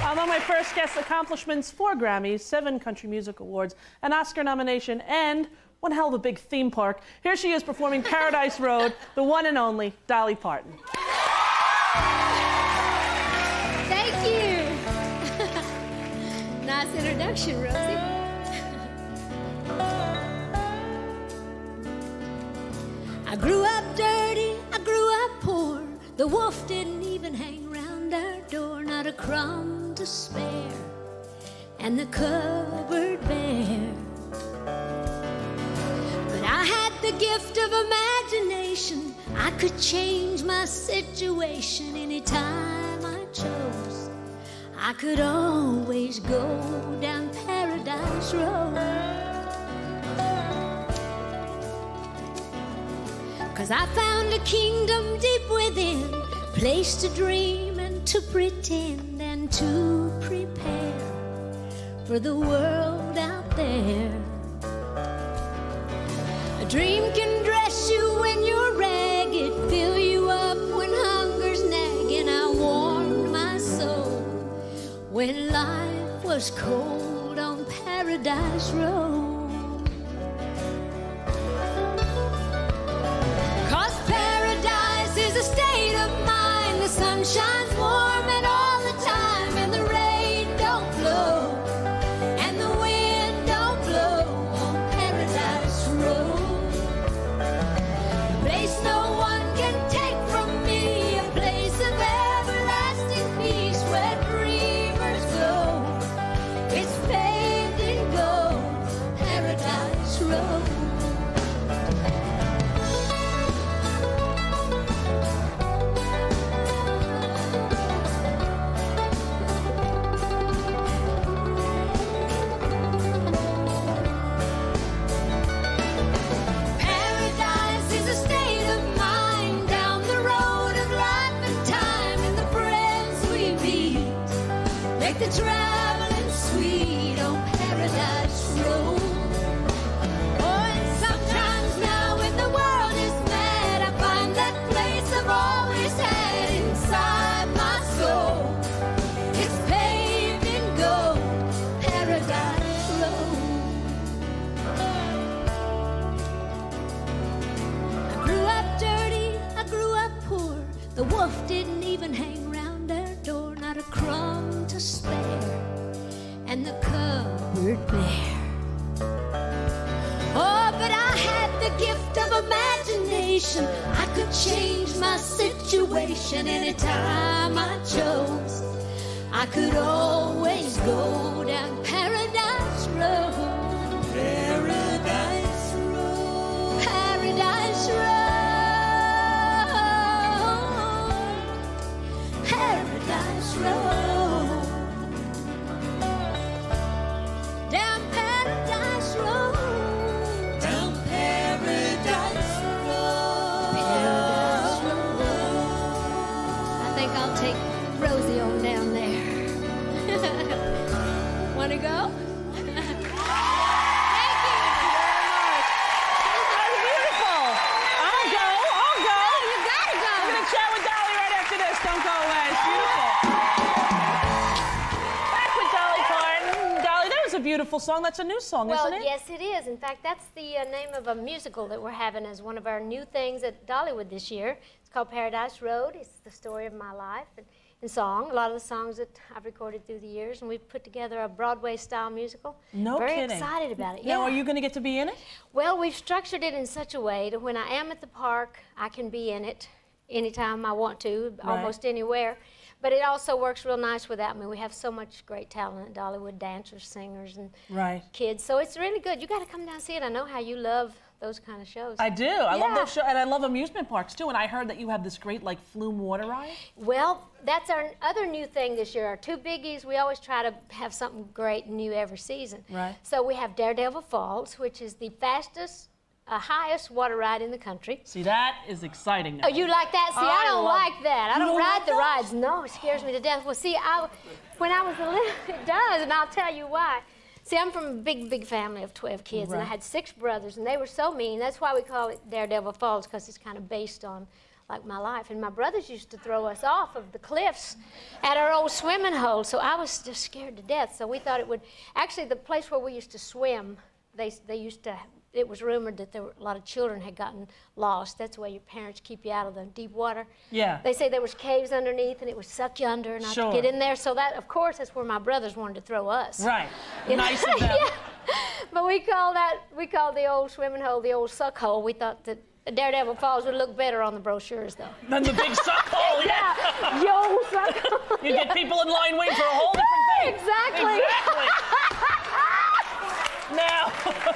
Among my first guest accomplishments, 4 Grammys, 7 Country Music Awards, an Oscar nomination, and one hell of a big theme park. Here she is performing Paradise Road, the one and only Dolly Parton. Thank you. Nice introduction, Rosie. I grew up dirty, I grew up poor. The wolf didn't even hang round our door, not a crumb to spare, and the cupboard bare. But I had the gift of imagination. I could change my situation anytime I chose. I could always go down Paradise Road. 'Cause I found a kingdom deep within, place to dream and to pretend and to prepare for the world out there. A dream can dress you when you're ragged, fill you up when hunger's nagging. I warmed my soul when life was cold on Paradise Road. A state of mind. The sun shines warm and all the time, and the rain don't blow and the wind don't blow on Paradise Road. A place no one can take from me, a place of everlasting peace where dreamers go. It's paved in gold, Paradise Road. The traveling sweet on Paradise Road. Oh, and sometimes now when the world is mad, I find that place I've always had inside my soul. It's paved in gold, Paradise Road. I grew up dirty, I grew up poor. The wolf didn't even hang round our door, not a crumb to spare, and the cupboard bare. Oh, but I had the gift of imagination. I could change my situation anytime I chose. I could always go down Paradise Road. Paradise Road. Paradise Road. Paradise Road. I'll take Rosie on down there. Want to go? Thank you. That was beautiful. I'll go. You gotta go. I'm going to chat with Dolly right after this. Don't go away. It's beautiful. Back with Dolly Parton. Dolly, that was a beautiful song. That's a new song, isn't it? Well, yes, it is. In fact, that's the name of a musical that we're having as one of our new things at Dollywood this year. It's called Paradise Road. It's the story of my life in song. A lot of the songs that I've recorded through the years, and we've put together a Broadway-style musical. No Very kidding. excited about it. Now, Yeah. are you going to get to be in it? Well, we've structured it in such a way that when I am at the park, I can be in it anytime I want to, almost anywhere. But it also works real nice without me. We have so much great talent at Dollywood, dancers, singers, and kids. So it's really good. You got to come down and see it. I know how you love those kind of shows. I do. I love those shows, and I love amusement parks too. And I heard that you have this great like flume water ride. Well, that's our other new thing this year. Our 2 biggies. We always try to have something great and new every season. Right. So we have Daredevil Falls, which is the fastest, highest water ride in the country. See, that is exciting. Oh, you like that? See, I don't like that. I don't ride the that? rides. No, it scares me to death. Well, see, when I was a little, it does, and I'll tell you why. See, I'm from a big family of 12 kids, and I had 6 brothers, and they were so mean. That's why we call it Daredevil Falls, because it's kind of based on like my life. And my brothers used to throw us off of the cliffs at our old swimming hole, so I was just scared to death. So we thought it would, actually the place where we used to swim, they used to, it was rumored that there were a lot of children had gotten lost. That's the way your parents keep you out of the deep water. Yeah. They say there was caves underneath and it would suck you under and I could get in there. So that, of course, that's where my brothers wanted to throw us. Right. You know? Nice of them. Yeah. But we called the old swimming hole the old suck hole. We thought that Daredevil Falls would look better on the brochures, though. Than the big suck hole, yeah. Yo, suck hole. You get people in line waiting for a whole different thing. Exactly. Now,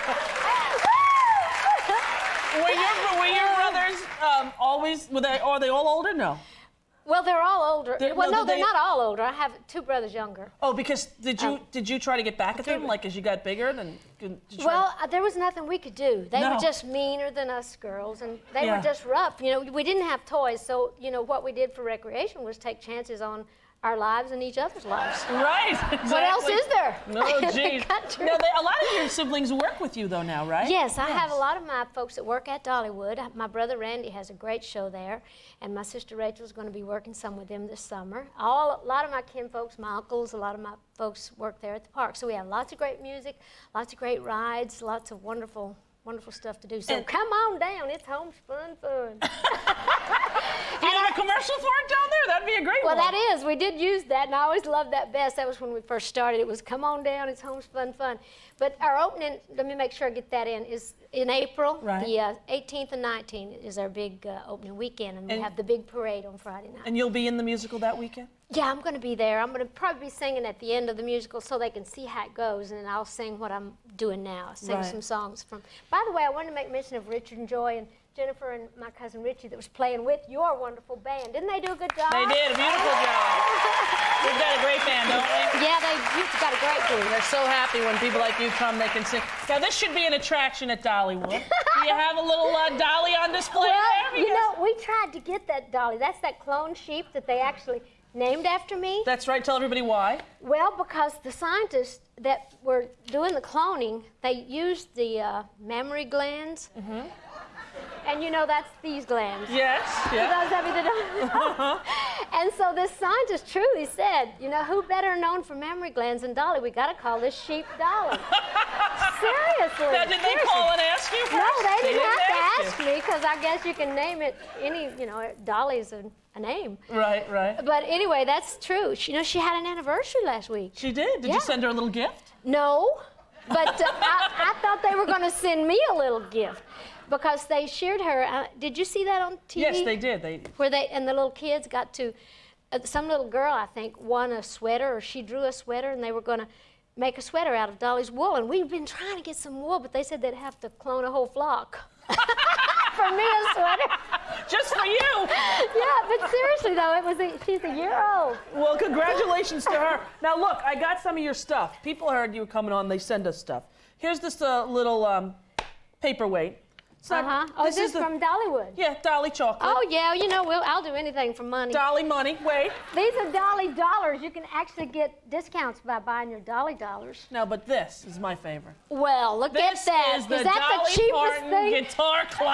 were your brothers always, are they all older? No. Well, they're all older. They're not all older. I have 2 brothers younger. Oh, because did you try to get back at them, like as you got bigger? Well, there was nothing we could do. They were just meaner than us girls, and they were just rough. You know, we didn't have toys, so you know what we did for recreation was take chances on our lives and each other's lives. Right. Exactly. What else is there? No, geez. Now, a lot of your siblings work with you, though, now, right? Yes, I have a lot of my folks that work at Dollywood. My brother Randy has a great show there, and my sister Rachel's going to be working some with them this summer. A lot of my kin folks, my uncles, a lot of my folks work there at the park. So we have lots of great music, lots of great rides, lots of wonderful stuff to do. So come on down, it's homespun fun. Do you have a commercial for it down there? That'd be a great one. Well, that is. We did use that, and I always loved that best. That was when we first started. It was come on down, it's homespun fun. But our opening, let me make sure I get that in, is in April. Right. The 18th and 19th is our big opening weekend, and we have the big parade on Friday night. And you'll be in the musical that weekend? Yeah, I'm going to be there. I'm going to probably be singing at the end of the musical so they can see how it goes, and then I'll sing what I'm doing now. I'll sing some songs from. By the way, I wanted to make mention of Richard and Joy and Jennifer and my cousin Richie that was playing with your wonderful band. Didn't they do a good job? They did a beautiful job. We've got a great band, don't we? Yeah, you've got a great group. They're so happy when people like you come, they can sing. Now, this should be an attraction at Dollywood. Do you have a little Dolly on display there? You know, we tried to get that Dolly. That's that clone sheep that they actually named after me. That's right. Tell everybody why. Well, because the scientists that were doing the cloning, they used the mammary glands. Mm-hmm. And you know, that's these glands. Yes. Yeah. For those of you that don't know. And so this scientist truly said, you know, who better known for mammary glands than Dolly? We got to call this sheep Dolly. Seriously. Now, did they call and ask you first? No, they didn't have to ask me, because I guess you can name it any, you know, Dolly's a name. Right, right. But anyway, that's true. You know, she had an anniversary last week. She did? Did you send her a little gift? No, but I thought they were going to send me a little gift. Because they cheered her. Did you see that on TV? Yes, they did. And the little kids got to, some little girl, I think, won a sweater, or she drew a sweater, and they were going to make a sweater out of Dolly's wool. And we've been trying to get some wool, but they said they'd have to clone a whole flock. For me, a sweater. Just for you. Yeah, but seriously, though, she's a year old. Well, congratulations to her. Now, look, I got some of your stuff. People heard you were coming on. They send us stuff. Here's this little paperweight. Oh, this is from Dollywood. Yeah, Dolly chocolate. Oh, yeah, you know, I'll do anything for money. Dolly money, wait. These are Dolly dollars. You can actually get discounts by buying your Dolly dollars. No, but this is my favorite. Well, look at that. This is the that Dolly the cheapest Parton thing? guitar clock.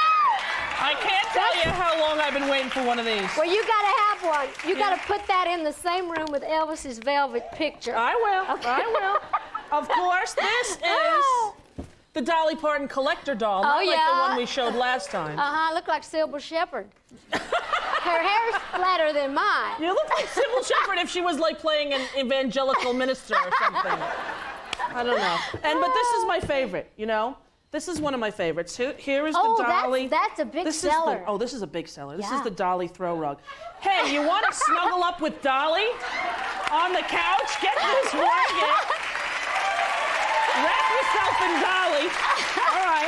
I can't tell you how long I've been waiting for one of these. Well, you got to have one. You got to put that in the same room with Elvis's velvet picture. I will. Okay. I will. Of course, this is the Dolly Parton collector doll, not like the one we showed last time. Look like Sybil Shepherd. Her hair's flatter than mine. You look like Sybil Shepherd if she was like playing an evangelical minister or something. I don't know. But this is my favorite, you know? This is one of my favorites. Here is the Dolly. That's a big seller. This is a big seller. This is the Dolly throw rug. Hey, you want to snuggle up with Dolly on the couch? Get this rug. Wrap yourself in Dolly. All right.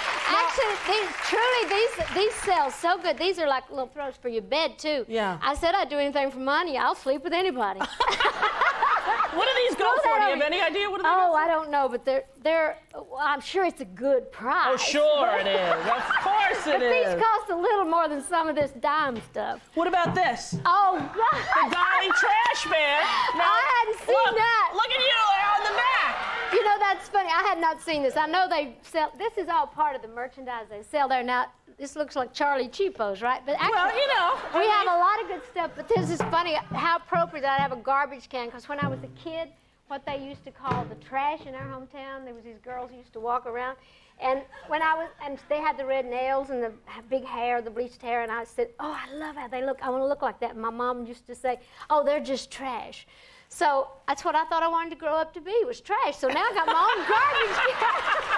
Actually, these sell so good. These are like little throws for your bed, too. Yeah. I said I'd do anything for money. I'll sleep with anybody. What do these go for? Do you have any idea what they go for? I don't know, but they're I'm sure it's a good price. Oh, sure it is. Of course it is. But these cost a little more than some of this dime stuff. What about this? Oh, God. The Dolly trash man. Now, I hadn't seen that. Look at you on the back. You know, that's funny. I had not seen this. I know they sell, this is all part of the merchandise they sell there. Now, this looks like Charlie Cheapos, right? But actually, well, you know. we have a lot of good stuff, but this is funny how appropriate that I have a garbage can, because when I was a kid, what they used to call the trash in our hometown, there was these girls who used to walk around, and and they had the red nails and the big hair, the bleached hair, and I said, oh, I love how they look. I want to look like that. And my mom used to say, oh, they're just trash. So that's what I thought I wanted to grow up to be, was trash. So now I got my own garbage can.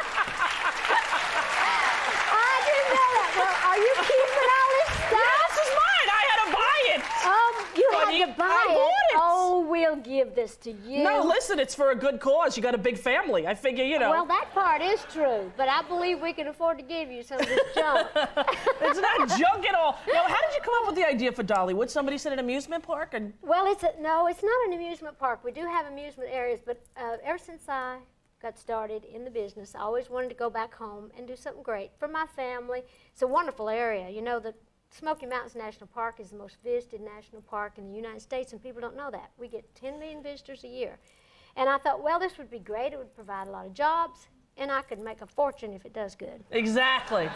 I didn't know that. Well, are you keeping all this stuff? Yeah, this is mine. I had to buy it. You had to buy I bought it. Oh, we'll give this to you. No, listen, it's for a good cause. You got a big family. I figure, you know. Well, that part is true, but I believe we can afford to give you some of this junk. It's not junk at all. Now, how did you come up with the idea for Dollywood? Somebody said an amusement park? And... Well, no, it's not an amusement park. We do have amusement areas, but ever since I got started in the business, I always wanted to go back home and do something great for my family. It's a wonderful area. You know, the Smoky Mountains National Park is the most visited national park in the United States, and people don't know that. We get 10 million visitors a year. And I thought, well, this would be great. It would provide a lot of jobs, and I could make a fortune if it does good. Exactly.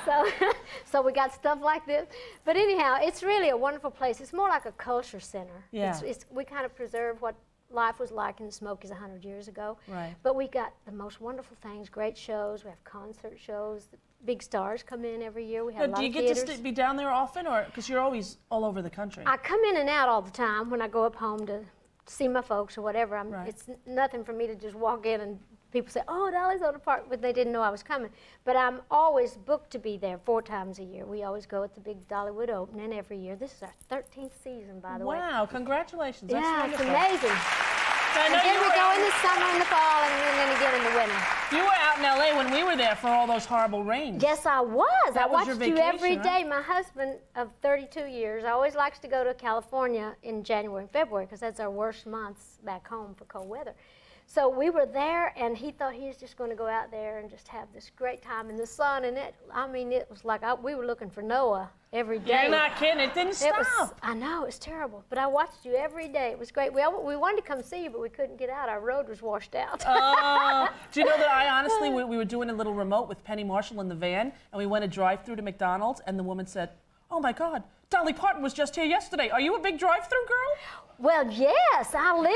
So we got stuff like this. But anyhow, it's really a wonderful place. It's more like a culture center. Yeah. We kind of preserve what life was like in the Smokies 100 years ago. Right. But we got the most wonderful things, great shows. We have concert shows. Big stars come in every year. We have a lot of theaters. Do you get to be down there often, or because you're always all over the country? I come in and out all the time when I go up home to see my folks or whatever. Right. It's nothing for me to just walk in and people say, oh, Dolly's on the park, but they didn't know I was coming. But I'm always booked to be there 4 times a year. We always go at the big Dollywood opening every year. This is our 13th season, by the way. Wow, congratulations. Yeah, That's it's wonderful. amazing. So And then we go in the summer and the fall and then again in the winter. You were out in L.A. when we were there for all those horrible rains. Yes, I was. That I was your watched you vacation, every right? day. My husband of 32 years always likes to go to California in January and February because that's our worst months back home for cold weather. So we were there, and he thought he was just going to go out there and just have this great time in the sun. And it was like we were looking for Noah every day. You're not kidding. It didn't stop. I know, it's terrible. But I watched you every day. It was great. We wanted to come see you, but we couldn't get out. Our road was washed out. Do you know that I honestly, we were doing a little remote with Penny Marshall in the van, and we went a drive-through to McDonald's, and the woman said, oh, my God, Dolly Parton was just here yesterday. Are you a big drive-through girl? Well, yes,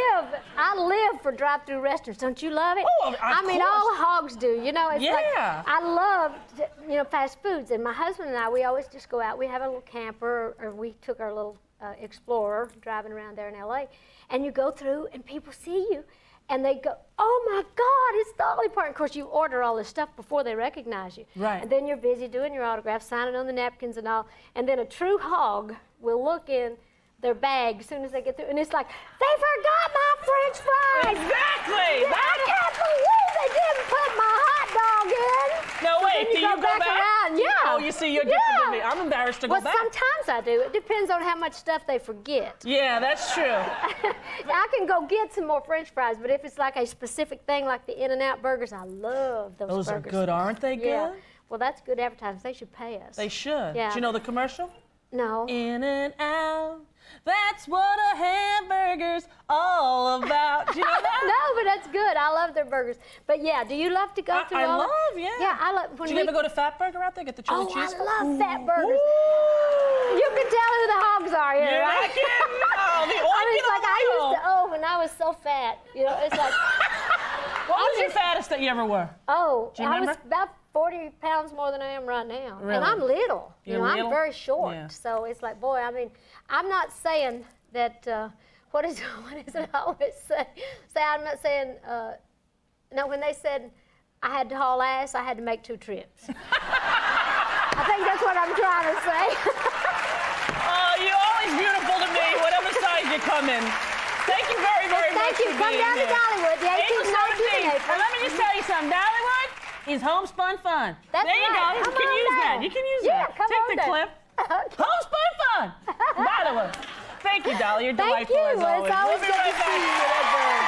I live for drive-through restaurants. Don't you love it? Oh, of I mean, course. all hogs do. You know, it's like Yeah. I love, fast foods. And my husband and I, we always just go out. We have a little camper, or we took our little Explorer driving around there in L.A. And you go through, and people see you, and they go, oh my God, it's Dolly Parton. Of course, you order all this stuff before they recognize you. Right. And then you're busy doing your autograph, signing on the napkins and all. And then a true hog will look in their bag as soon as they get through, and it's like, they forgot my French fries. Exactly. Yeah, I can't believe they didn't put my hot dog in. No, So wait, then do you go back? around. Yeah. Oh, you see, you're different than me. I'm embarrassed to go Well, back. sometimes I do. It depends on how much stuff they forget. Yeah, that's true. I can go get some more French fries, but if it's like a specific thing like the In-N-Out burgers, I love those Those burgers. are good, aren't they good? Yeah. Well, that's good advertising. They should pay us. They should. Yeah. Do you know the commercial? No. In and out. That's what a hamburger's all about. Do you know that? No, but that's good. I love their burgers. But yeah, do you love to go through I all love, that? yeah. Yeah, I love. When Did you ever go to Fat Burger out there, get the chili cheese? I love Fat Burgers. Ooh. You can tell who the hogs are here, You're right? not kidding. No, the I mean, it's like I oil. used to, when I was so fat, it's like, What was your fattest that you ever were? do you remember? I was about 40 pounds more than I am right now. Really? And I'm little. You're I'm little? very short. Yeah. So it's like, boy, I mean, I'm not saying that, what is it I always say? I'm not saying, no, when they said I had to haul ass, I had to make 2 trips. I think that's what I'm trying to say. Oh, you're always beautiful to me, whatever size you come in. Thank you very, very much Thank you. for Come being down to here. Dollywood, the 18th April and 19th 17th. April. And let me just tell you something. Dollywood is homespun fun. That's there you right. go. Come You can on use that. down. You can use Yeah, that. come Take on the down. clip. Okay. Homespun fun. By the way. Thank you, Dolly. You're Thank delightful you. as always. It's always We'll be good right to see back. you.